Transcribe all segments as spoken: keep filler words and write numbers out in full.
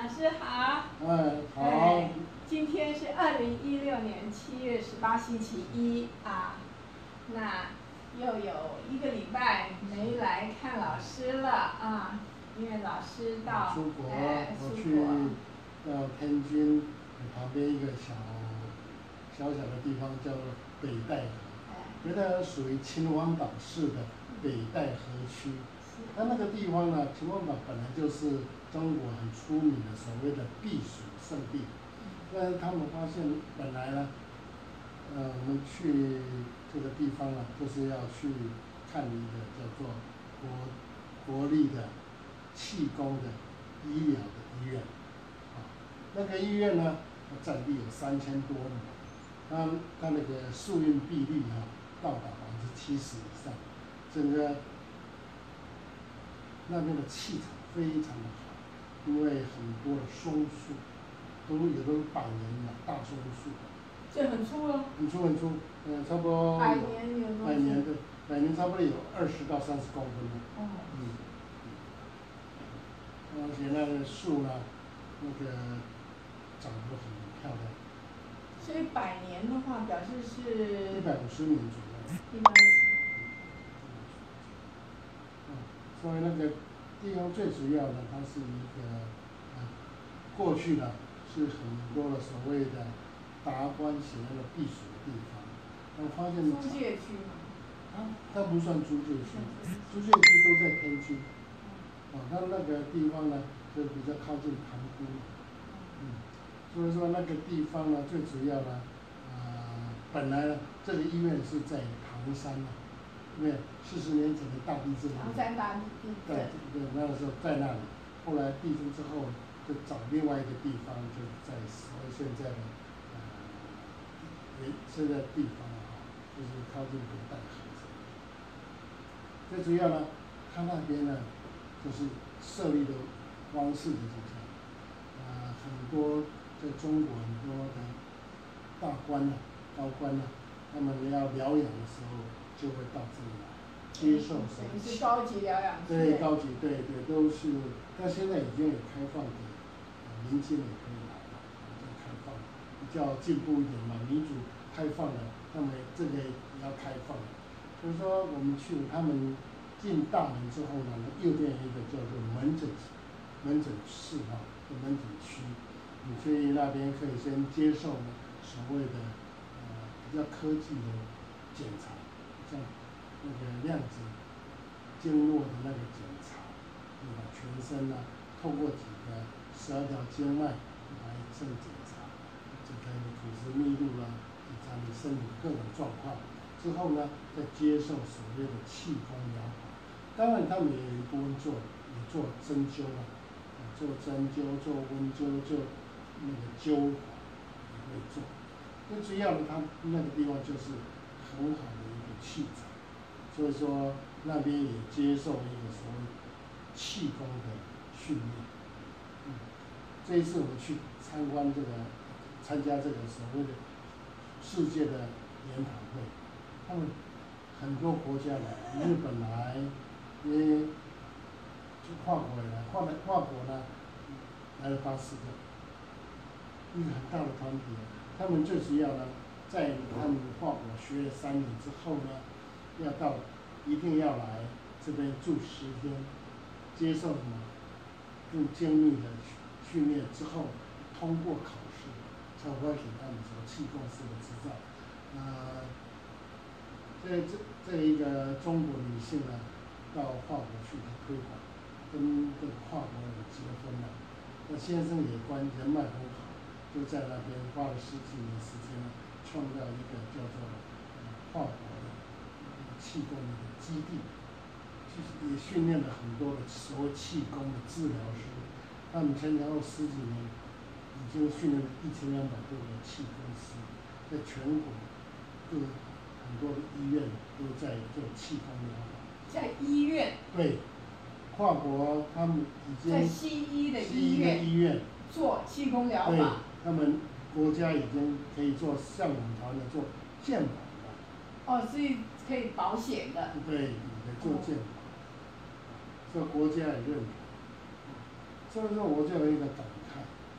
师好。 嗯，好。 哎，今天是二零一六年七月十八，星期一啊。那又有一个礼拜没来看老师了啊，因为老师到出国， 哎我出国去到天津旁边一个小小小的地方叫北戴河，北戴河属于秦皇岛市的北戴河区。它那个地方呢，秦皇岛本来就是中国很出名的所谓的避暑胜地，但是他们发现本来呢，呃，我们去这个地方呢，就是要去看一个叫做国国立的气功的医疗的医院，啊，那个医院呢，占地有三千多亩，它它那个宿运比例啊，到达百分之七十以上，整个那边的气场非常的好，因为很多的松树，都有都是百年的大松树。 这很粗了。 很粗很粗，嗯，差不多。 百年有多？ 百年的，百年差不多有二十到三十公分了。 哦。 嗯。而且那个树呢，那个长得很漂亮。 所以百年的话，表示是。 一百五十年左右。 一百五十。 嗯，所以那个地方最主要的，它是一个，啊，过去呢是很多的所谓的达官显要的避暑的地方，但发现。 租界区吗？ 它它不算租界区，租界区都在天津。啊，它那个地方呢，就比较靠近塘沽，嗯，所以说那个地方呢，最主要呢，呃，本来呢，这个医院是在唐山啊，因为四十年前的大地震。 唐山大地震。 对对，那个时候在那里，后来地震之后，就找另外一个地方，就在所谓现在的，呃，现在地方啊，就是靠近北戴河。最主要呢，他那边呢，就是设立的方式就是这样，呃，很多在中国很多的大官呐、高官呐，他们要疗养的时候，就会到这里来接受什么。 是高级疗养。 对，高级，对对，都是，但现在已经有开放给呃民间也可以来了，已经开放了，比较进步一点嘛，民主开放了，那么这个也要开放。所以说我们去他们进大门之后呢，右边有一个叫做门诊门诊室啊，门诊区，你去那边可以先接受所谓的呃比较科技的检查，像那个量子经络的那个检查，对吧？全身呢，透过几个十二条经脉来做检查，检查你骨质密度啦，检查你身体各种状况。之后呢，再接受所谓的气功疗法。当然，他们也有一部分做，也做针灸啊，做针灸、做温灸、做那个灸法也会做。最主要的，他那个地方就是很好的一个气场，所以说那边也接受一个所谓气功的训练。嗯，这一次我们去参观这个，参加这个所谓的世界的研讨会。他们很多国家来，日本来，因为就法国也来，法法国呢来了八十个，一个很大的团体。他们最主要呢，在他们法国学了三年之后呢，要到一定要来这边住十天，接受什么更精密的训练之后，通过考试，才会给他们说气功师的执照，呃。这这这一个中国女性呢，到法国去推广，跟这个法国人结婚了。那先生也关人脉很好，就在那边花了十几年时间呢，创造一个叫做呃法国的气功的基地，也训练了很多的所谓气功的治疗师。他们前前后十几年，已经训练了一千两百多个气功师，在全国各。很多的医院都在做气功疗法。 在医院。对， 法国他们已经。 在西医的医院。医院做气功疗法。 对，他们国家已经可以做像我们台湾的做健保的。 哦，所以可以保险的。 对，可以做健保，这、哦、国家也认可。所以说我就有一个感慨，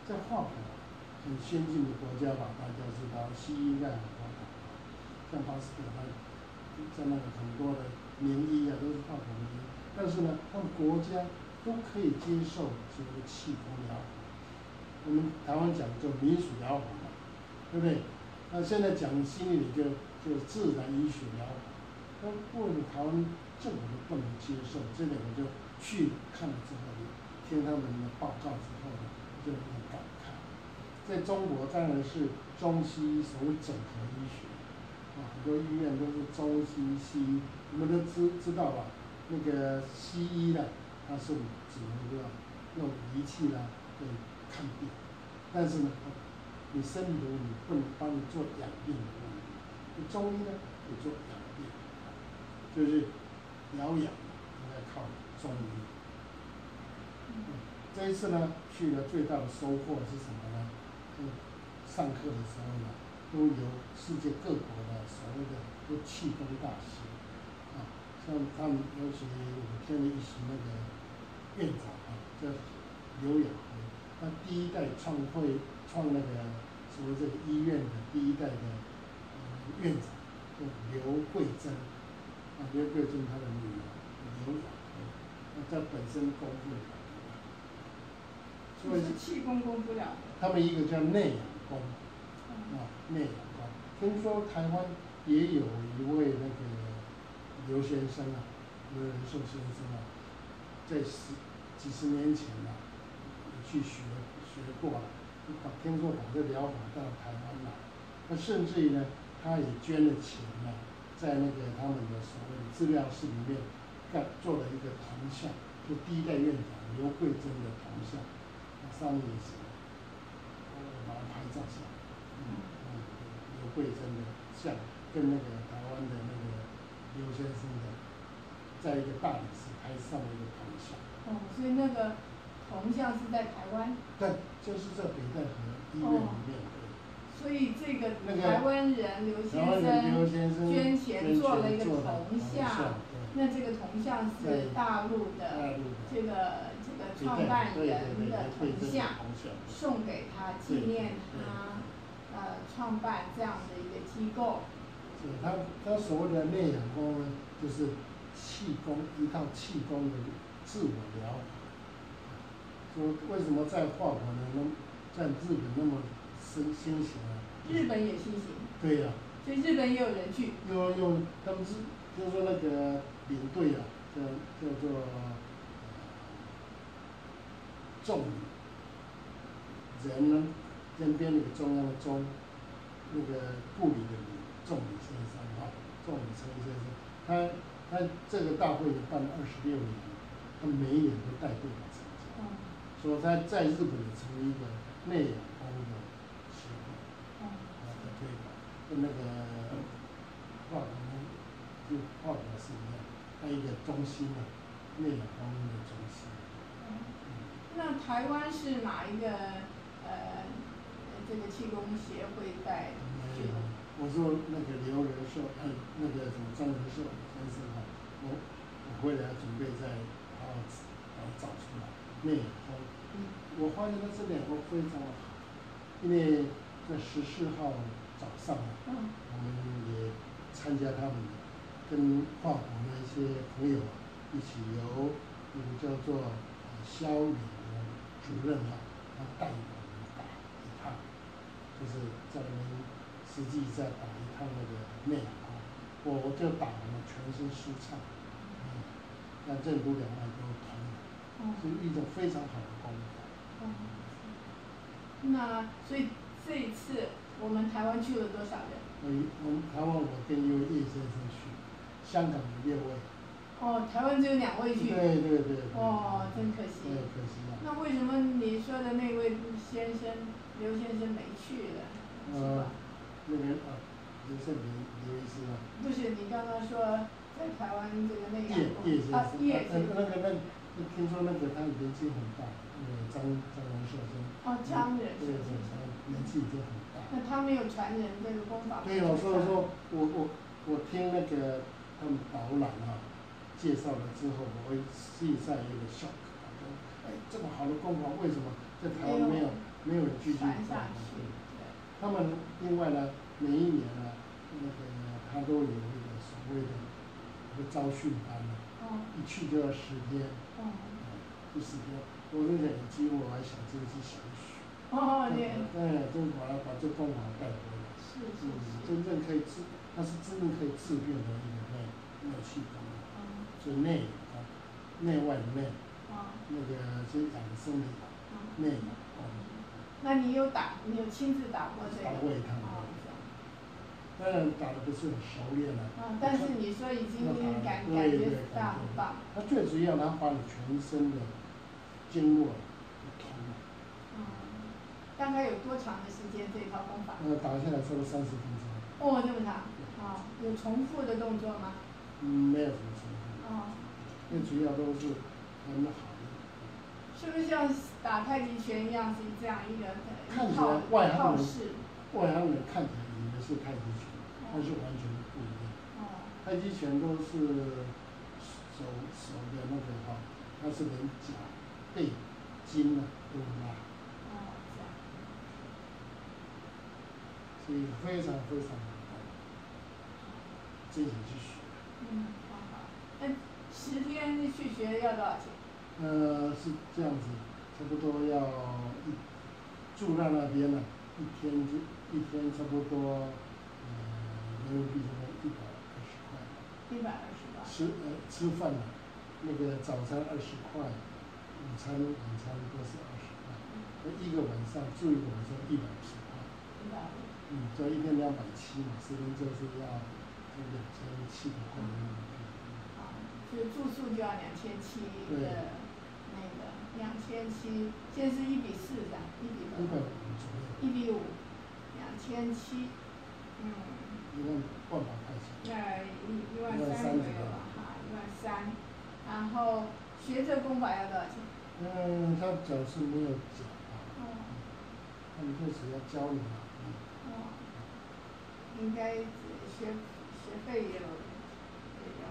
在华普很先进的国家吧，大家知道西医在很发达，像巴斯德那在那个很多的名医啊都是华普名医，但是呢，他们国家都可以接受这个气功疗法。我们台湾讲叫民俗疗法嘛，对不对？那现在讲新一点就就自然医学疗法，那为什么台湾政府都不能接受？这点我就去看了之后，听他们的报告之后呢，就很感慨。在中国当然是中西医所谓整合医学，啊，很多医院都是中西西医，我们都知知道吧？那个西医呢，它是只能够用仪器啦，对看病，但是呢，你身体的问题不能帮你做养病的问题。你中医呢，可以做养病，就是疗养应该靠中医。嗯，这一次呢，去了最大的收获是什么呢？就上课的时候呢，都由世界各国的所谓的都气功大师，啊，像他们尤其五天的一席那个院长啊，叫刘养辉，他第一代创会创那个所谓这个医院的第一代的呃院长，叫刘桂珍，啊，刘桂珍他的女儿刘养辉，那他本身功夫了得，所以是气功功不了的。 他们一个叫内养功，啊，内养功。听说台湾也有一位那个刘先生啊，刘仁寿先生啊，在十几十年前啊，去学学过了，把听说把这疗法带到台湾来，那甚至于呢，他也捐了钱呢，在那个他们的所谓的资料室里面干做了一个铜像，就第一代院长刘桂珍的铜像，上面也写了，我把它拍照下来，嗯嗯，刘桂珍的像跟那个台湾的那个刘先生的，在一个大理石拍上的一个铜像。 哦，所以那个铜像是在台湾。 对，就是在北戴河医院里面。哦， 所以这个那个台湾人刘先生捐钱做了一个铜像，那这个铜像是大陆的这个这个创办人的铜像，送给他纪念他呃创办这样的一个机构。 对，他他所谓的内养功呢，就是气功一套气功的自我疗法。说为什么在华国呢？能在日本那么兴兴行啊？ 日本也兴行。 对呀、啊。 所以日本也有人去。 有有，他们是就是说那个领队啊，叫叫做呃仲理，人呢边边那个中央的中，那个部里的里，仲理先生啊，仲理成先生，他他这个大会办了二十六年，他每一年都带队来参加。嗯。说他在日本也成立一个内养功的协会，啊，在推广，跟那个华国就华国是一样，还有一个中心啊，内养功的中心。 嗯。那台湾是哪一个呃这个气功协会在？ 没有，我说那个刘仁寿，呃，那个什么张仁寿先生啊，我我回来准备再好好把它找出来内养功。嗯，我发现他这两个非常好，因为在十四号早上啊，嗯，我们也参加他们跟华国的一些朋友一起由那个叫做萧宇的主任啊，他带我们打一趟，就是在我们实际在打一趟那个内养功，我我就打完了，全身舒畅，嗯，那任督两脉都通了。是一种非常好的功法。 嗯，那所以这一次我们台湾去了多少人？ 我我们台湾我跟一位叶先生去，香港有六位。 哦，台湾只有两位去。 对对对。 哦，真可惜。 对，可惜了。 那为什么你说的那位先生刘先生没去呢？ 呃，那个啊，刘胜明刘医师啊。 不是，你刚刚说在台湾这个内养功。 叶叶先生。 啊，叶先生。 那个那个。听说那个他年纪很大，那个张张仁寿先生。 哦，张仁寿先生。 年纪已经很大。 那他没有传人这个功法。 对哦，所以说我我我听那个他们导览啊介绍了之后，我会心里上有点 shock，哎，这么好的功法为什么在台湾没有没有人继续传上去。对。 他们另外呢，每一年呢，那个他都有那个所谓的一个招训班呢， 哦。 一去就要十天。 哦。 就十天，我那个有机会我还想这去想学。 哦，对。 哎，就把它把这方法带回来。 是是是。 真正可以治，它是真正可以治病的一个内内气功。 嗯。 所以内啊，内外的内。 啊。 那个是养生的养。内嘛。哦。 那你有打，你有亲自打过这个？ 打过一趟。当然打的不是很熟练了。 啊，但是你说已经感感觉到很棒。 它最主要，它把你全身的经络通了。 嗯，大概有多长的时间这套功法？ 呃，打下来差不多三十分钟。 哦，这么长。啊，有重复的动作吗？ 嗯，没有什么重复。 哦。 最主要都是很好的。 是不是像打太极拳一样，是这样一个一套外行人， 式？ 外行人看起来以为是太极拳，但是完全不一样。 哦。太极拳都是手手的那个哈，它是连脚、背、筋啊都拉。 哦，这样。 所以非常非常难，自己去学。 嗯，好好。那十天去学要多少钱？呃， 是这样子，差不多要一住在那边呢，一天就一天差不多，呃，人民币差不多一百二十块。 一百二十块。 吃呃吃饭呢，那个早餐二十块，午餐晚餐都是二十块，那一个晚上住一个晚上一百五十块。 一百五。 嗯，这一天两百七嘛，十天就是要两千七百块人民币。 啊，就住宿就要两千七的。那个两千七，现在是一比四的，一比多少？ 一百五左右。 一比五，两千七，嗯。 一万万把块钱。 那一一万三左右吧，哈，一万三。然后学这功法要多少钱？ 嗯，他讲是没有讲啊。 哦。 他们就是要教你嘛。 哦。应该学学费也有，也有。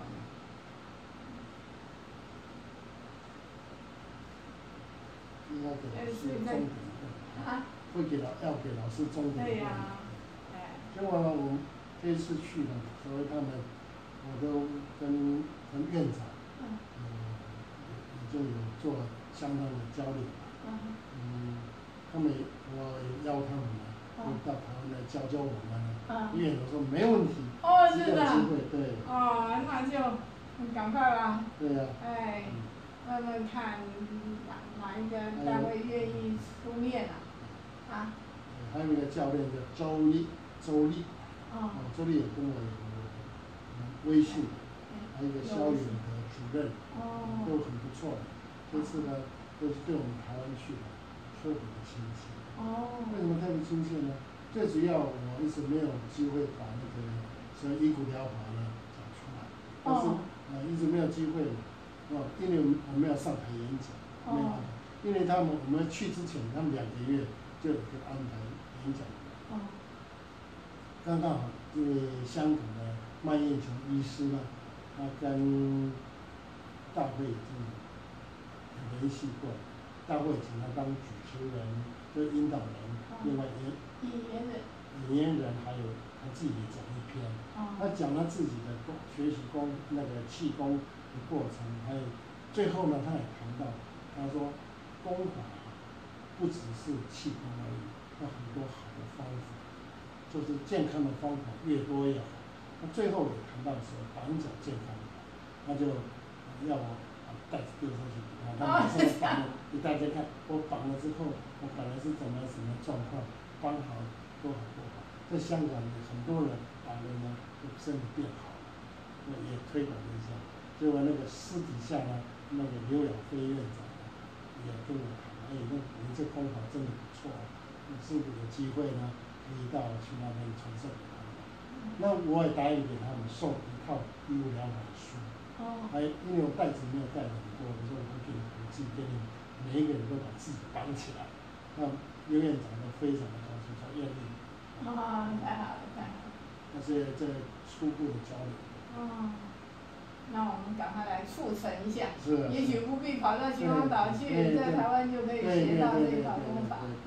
应该给老师中等的。 啊。 会给老要给老师中等的。 对呀。 哎。结果呢，我这一次去呢，所以他们，我都跟跟院长，嗯，已经有做相当的交流了。 嗯。 嗯，他们我也邀他们来，到台湾来教教我们。 嗯。 院长说没问题。 哦，是的。 机会对。 哦，那就赶快吧。 对呀。 哎。问问看哪哪一个单位愿意出面啊？啊。 还有一个教练叫周丽，周丽。 哦。 周丽也跟我有微信，还有一个萧远的主任，都很不错的。这次呢，都是对我们台湾去的，特别的亲切。 哦。为什么特别亲切呢？最主要我一直没有机会把那个所以医骨疗法呢讲出来，但是呃一直没有机会。哦，因为我们要上台演讲，没有办法，因为他们我们去之前，他们两个月就有个安排演讲。 哦。 刚刚好，因为香港的麦燕琼医师呢，他跟大会已经有联系过，大会请他当主持人，就引导人，另外也引言人， 引言人还有他自己也讲一篇，他讲他自己的功学习功那个气功的过程，还有最后呢，他也谈到，他说功法不只是气功而已，有很多好的方法，就是健康的方法越多越好。他最后也谈到说绑脚健康法，他就要我把袋子丢上去给他，他马上绑了给大家看，我绑了之后，我本来是怎么什么状况，绑好多好多好。在香港有很多人绑了呢，就身体变好了，我也推广一下。结果那个私底下呢，那个刘亚飞院长也跟我谈，哎，那你这功法真的不错，你是不是有机会呢，可以到去那边传授给他们？那我也答应给他们送一套医务疗法的书。哦。还因为我袋子没有带很多，我说我回去我自己给你们每一个人都把自己绑起来。那刘院长都非常的高兴，说愿意。 哦，太好了，太好了。 那是这初步的交流。 哦。那我们赶快来促成一下， 是。 也许不必跑到秦皇岛去，在台湾就可以学到这套功法。 对对对对。 哎。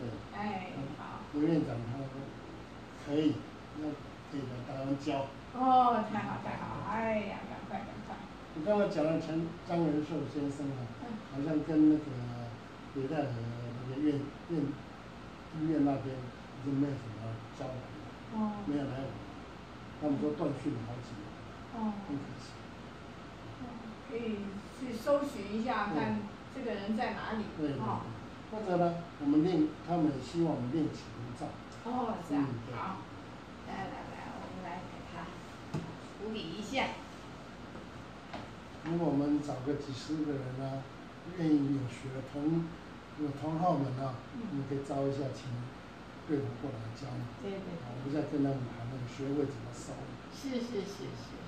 哎，好。 刘院长他说可以，那可以来台湾教。 哦，太好太好，哎呀，赶快赶快。 我刚才讲了陈张仁寿先生啊， 嗯、 好像跟那个北戴河那个院院医院那边已经没有什么交往了， 哦、 没有来往。他们说断讯了好几年， 哦， 很可惜。 可以去搜寻一下，看这个人在哪里。 对对对。 哦、 或者呢，我们练，他们希望我们练起炉灶。 哦，这样、 嗯、 好。来来来，我们来给他处理一下。 如果我们找个几十个人呢、啊，愿意有学同有同好们啊， 嗯、 你可以招一下请队伍过来教。 对对对。 我们再跟他们谈那个学位怎么收。 是是是是。